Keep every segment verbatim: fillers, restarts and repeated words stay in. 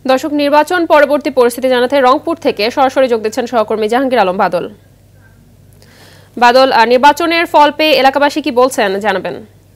দর্শক, নির্বাচন পরবর্তী পরিস্থিতি জানাতে রংপুর থেকে সরাসরি যোগ দিচ্ছেন সহকর্মী জাহাঙ্গীর আলম বাদল। বাদল, নির্বাচনের ফল পেয়ে এলাকাবাসী কি বলছেন জানাবেন।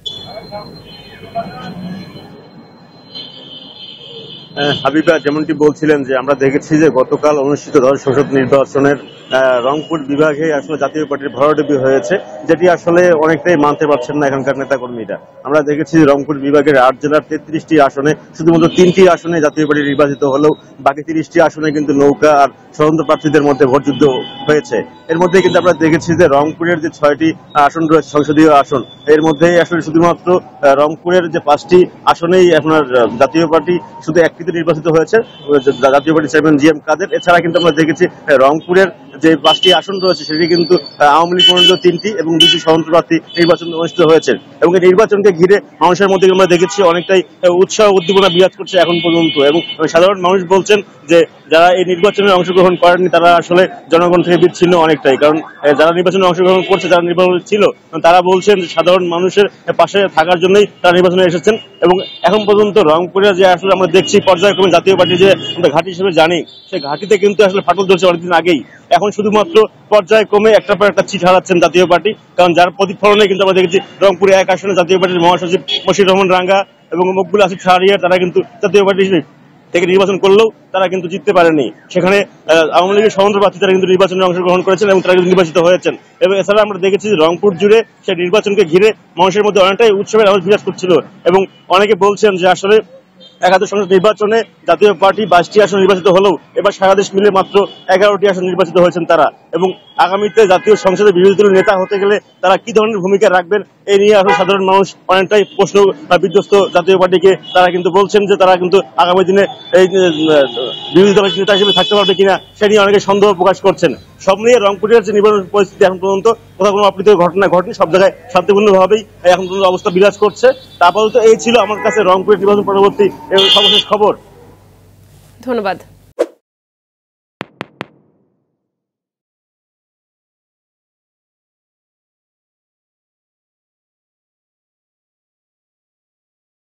হাবিবা, যেমনটি বলছিলেন যে আমরা দেখেছি যে গতকাল অনুষ্ঠিত দশ সংসদ নির্বাচনের রংপুর বিভাগে আসলে জাতীয় পার্টির ভরাডুবি হয়েছে, যেটি আসলে অনেকটাই মানতে পারছেন না এখানকার নেতাকর্মীরা। আমরা দেখেছি রংপুর বিভাগের আট জেলার তেত্রিশটি আসনে শুধুমাত্র তিনটি আসনে জাতীয় পার্টি নির্বাচিত হলেও বাকি তিরিশটি আসনে কিন্তু নৌকা আর স্বতন্ত্র প্রার্থীদের মধ্যে ভোটযুদ্ধ হয়েছে। এর মধ্যে কিন্তু আমরা দেখেছি যে রংপুরের যে ছয়টি আসন রয়েছে সংসদীয় আসন, এর মধ্যে আসলে শুধুমাত্র রংপুরের যে পাঁচটি আসনেই আপনার জাতীয় পার্টি শুধু একটিতে নির্বাচিত হয়েছে, Jatiya party chairman G M Kader. এছাড়া কিন্তু আমরা দেখেছি রংপুরের যে পাঁচটি আসন রয়েছে সেটি কিন্তু আওয়ামী লীগ মনোনীত তিনটি এবং দুটি স্বতন্ত্র প্রার্থী নির্বাচন অনুষ্ঠিত হয়েছে। এবং এই নির্বাচনকে ঘিরে মানুষের মধ্যে আমরা দেখেছি অনেকটাই উৎসাহ উদ্দীপনা বিরাজ করছে এখন পর্যন্ত। এবং সাধারণ মানুষ বলছেন যে যারা এই নির্বাচনে অংশগ্রহণ করেননি তারা আসলে জনগণ থেকে বিচ্ছিন্ন অনেকটাই, কারণ যারা নির্বাচনে অংশগ্রহণ করছে, যারা নির্বাচন ছিল, তারা বলছেন সাধারণ মানুষের পাশে থাকার জন্যই তারা নির্বাচনে এসেছেন। এবং এখন পর্যন্ত রংপুরে যে আসলে আমরা দেখছি পর্যায়ক্রমে জাতীয় পার্টি যে আমরা ঘাঁটি হিসেবে জানি, সেই ঘাঁটিতে কিন্তু আসলে ফাটল ধরছে অনেকদিন আগেই। এখন শুধুমাত্র পর্যায়ক্রমে একটা পর একটা চিট হারাচ্ছেন জাতীয় পার্টি, কারণ যার প্রতিফলনে কিন্তু আমরা দেখেছি রংপুরে এক আসনে জাতীয় পার্টির মহাসচিব মশির রহমান রাঙ্গা এবং মকবুল আসিফ শাহরিয়ার, তারা কিন্তু জাতীয় পার্টি থেকে নির্বাচন করলেও তারা কিন্তু জিততে পারেনি। সেখানে আওয়ামী লীগের স্বতন্ত্র প্রার্থী তারা কিন্তু নির্বাচনে অংশগ্রহণ করেছেন এবং তারা কিন্তু নির্বাচিত হয়েছেন। এবং এছাড়া আমরা দেখেছি যে রংপুর জুড়ে সেই নির্বাচনকে ঘিরে মানুষের মধ্যে অনেকটাই উৎসবের আমেজ বিরাজ করছিল। এবং অনেকে বলছেন যে আসলে একাদশ সংসদ নির্বাচনে জাতীয় পার্টি বাইশটি আসন নির্বাচিত হলেও এবার সারা দেশ মিলে মাত্র এগারোটি আসন নির্বাচিত হয়েছেন তারা। এবং আগামীতে জাতীয় সংসদে বিরোধী দলের নেতা হতে গেলে তারা কি ধরনের ভূমিকা রাখবেন এই নিয়ে আসলে সাধারণ মানুষ অনেকটাই প্রশ্ন বা বিধ্বস্ত জাতীয় পার্টিকে। তারা কিন্তু বলছেন যে তারা কিন্তু আগামী দিনে এই বিরোধী দলের নেতা হিসেবে থাকতে পারবে কিনা সে নিয়ে অনেকে সন্দেহ প্রকাশ করছেন। সব নিয়ে রংপুরের যে নির্বাচন পরিস্থিতি এখন পর্যন্ত কোথাও কোনো অপ্রীতিকর ঘটনা ঘটেনি, সব জায়গায় শান্তিপূর্ণভাবেই এখন পর্যন্ত অবস্থা বিরাজ করছে। আপাতত এই ছিল আমার কাছে রংপুরের নির্বাচন পরবর্তী সর্বশেষ খবর। ধন্যবাদ।